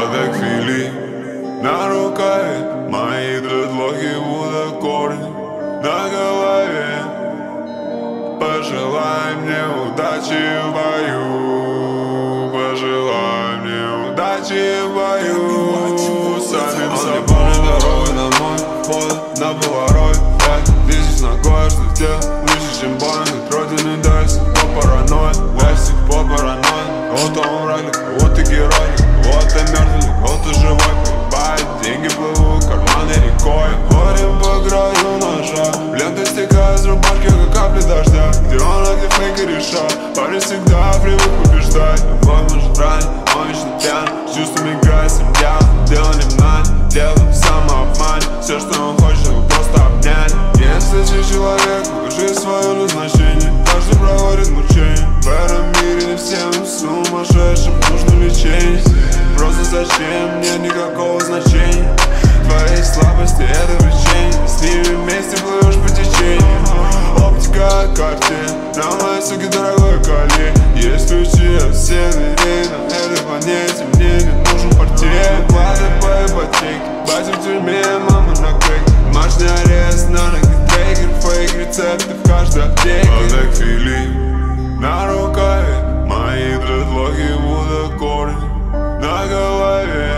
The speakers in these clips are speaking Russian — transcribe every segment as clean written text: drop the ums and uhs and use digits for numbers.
так фили на рукаве, мои дредлоки будут корни на голове. Пожелай мне удачи в бою, пожелай мне удачи в бою. Самим собой дорогой домой, вход на поворот. 10 ногой, что в выше, чем банк, родины дальше. По паранойи, ластик по паранойи. Вот он враг, вот и герой, вот и мертвый, вот и живой. Поебать, деньги плывут, карманы рекой. Ходим по краю ножа, ленты стекают с рубашки, как капли дождя. Где он, а где фейк и решал. Парень всегда привык побеждать. Любовь может ранить, он вечно пьян. С чувствами играет всем делом, дело не мной, дело в самообмане. Все, что он хочет, его просто обнять. Если же человек, жизнь свое назначение, каждый проводит мучение. В этом мире не всем сумасшедшим нужно лечение. Просто зачем, нет никакого значения. Твои слабости — это влечение. С ними вместе плывешь по течению. Оптика картин, на моей суке дорогой колье. Есть ключи от всех дверей на этой планете, мне не нужен портье. Платы по ипотеке, батя в тюрьме, мама на крейке. Домашний арест, на ноги трекер, фейк, рецепты в каждой аптеке. Так фили на рукаве, мои дредлоки будут корни на голове.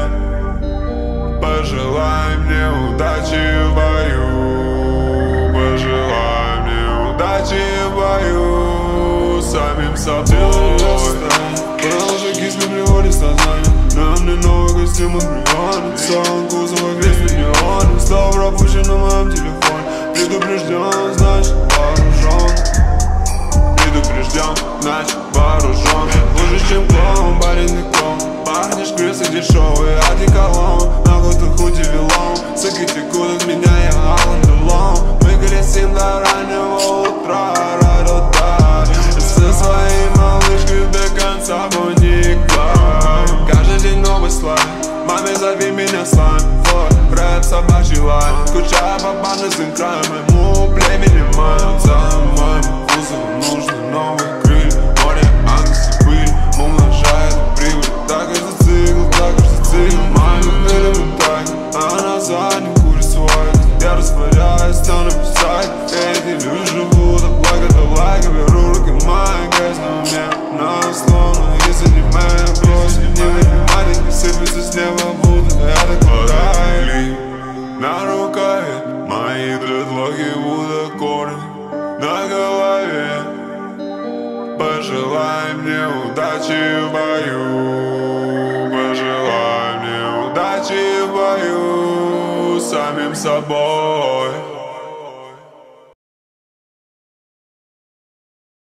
Пожелай мне удачи в бою, пожелай мне удачи в бою. Самим собой потому что кислый приводит сознание. На мне новый костюм от миллиона. Салон кузова весь миллион. Стал пропущен на моем телефоне. Предупрежден, значит вооружен. Предупрежден, значит вооружен. Хуже, чем клоун, парень ты клоун. Пахнешь крысы дешевые, одеколон. Нахуй ты хоть и вилон. Соки текут от меня, я Алан Делон. Мы колесим до раннего утра, ра-ра-да. Со своей малышкой до конца будника. Каждый день новый слайд. Маме, зови меня слайм. Флот, рэп, собачий лайм. Скучаю по бандитским краям, моему племени моим. Целым моему кузову нужны новые крылья. Море, ангелы, пыль, умножает прибыль. Так каждый цикл, маме пилим так. А на заднем куре свой. Я растворяюсь, стану писать. Эти люди живут, а благо это лайк. Беру руки мои, грязь на уме. На словно, если не моя брось. Не математики сыпется с неба, будто это куда-то. На рукаве, мои дредлоки будут корни на голове. Пожелай мне удачи в бою, пожелай мне удачи в бою. Самим собой.